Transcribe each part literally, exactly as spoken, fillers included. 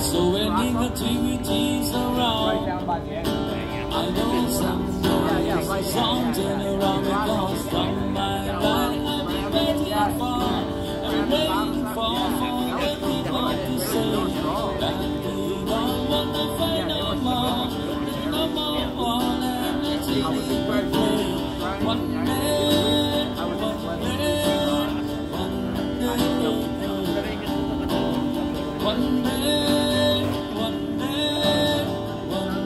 So when negativity's around, I know someday something around because from my life I've been waiting for, I'm waiting for, for the people to say that we don't want to fight no more, no more war and the T V we play. One day, one day, one day, one day, one day, one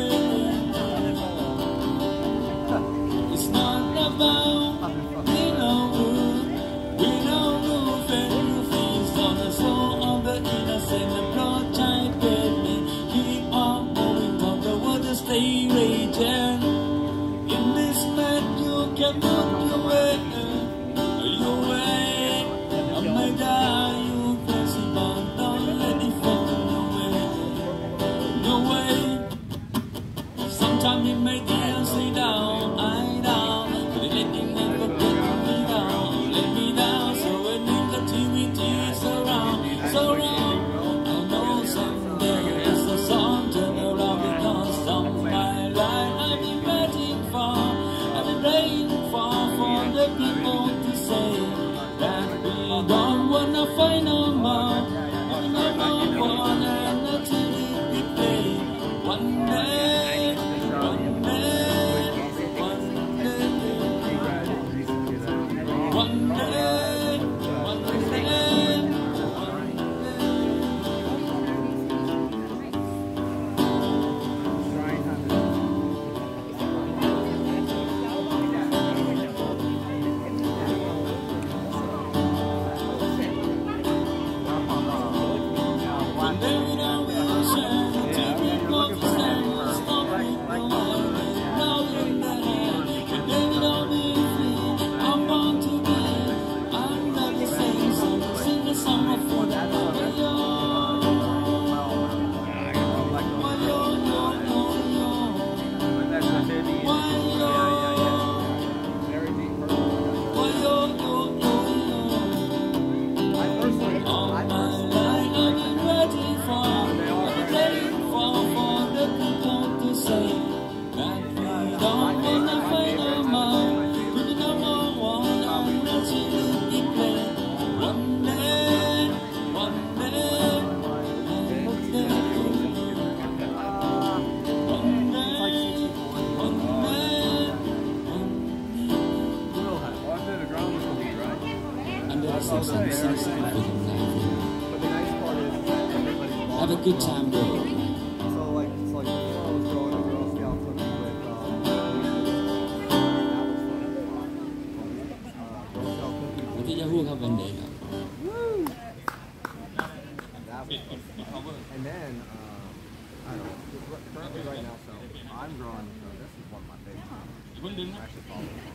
day. It's not about we know who, we know who, and who feeds on the soul of the innocent. The blood child gave me, keep on moving on the water, stay raging. In this man you can put your way, your way. I may die, you crazy man, don't let it fall your way, your way. Sometimes you may dare say down, I down, but let me never get me down, let me down. So when negativity is around, so wrong, I know someday it's a song turn around because of my life I've been waiting for, I've been praying for, for the people to say that we don't wanna fight no more, no more war and the T V we play. One day, one day, one day, one day, one day, one day we know we will share the T V goes to stand, stop it, no one, now in the hand. One day we know we free, I'm born to be under the same sun, sing the song of freedom. Why yo, yo, yo, yo, why yo, why yo, yo, yo, yo. All my life I've been waiting for, I've been waiting for, for the people to say that we don't wanna fight no more, we no more want on the T V we play. One day, one day, one day, one day, one day. And there are some things that we can have a good time, bro. So like, it's like when I was growing up, Girl Scouts with, uh, Girl Scout cookies. วันที่จะพูดครับวันเด็กครับ That was fun. And then, um, I don't know, currently right now, so I'm growing, so this is one of my favorites. I actually follow it.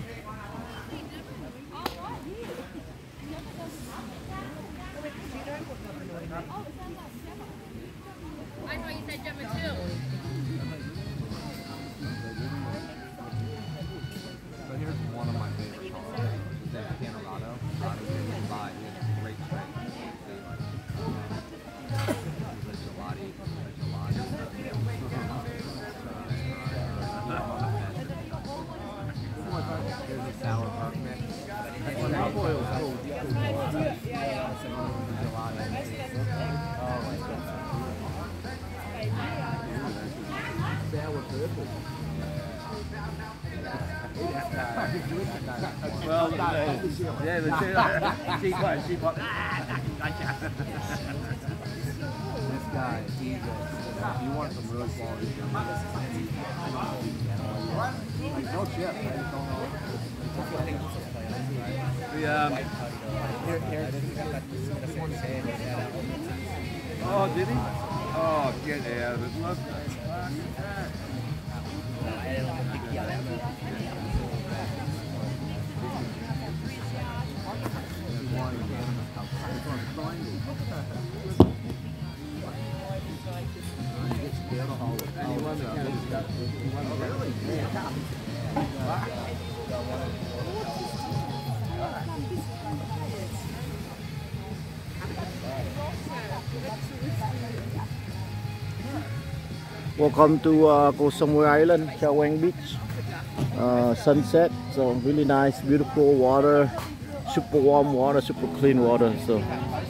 I know you said German too. So here's one of my favorite colors. It's that Canorado. Rado you can buy. It's great strength. The gelati. The gelati. Here's a sour park mix. Cowboy was cool. The gelati. Oh my goodness. Sour purple. Well, uh, yeah, the two, she got, she got, ah, This guy, he goes, if you want some real quality, like no chip, I just don't know. the, um, oh, did he? Oh, get out of it, look. Welcome to uh, Koh Samui Island, Chaweng Beach. Uh, sunset, so really nice, beautiful water, super warm water, super clean water. So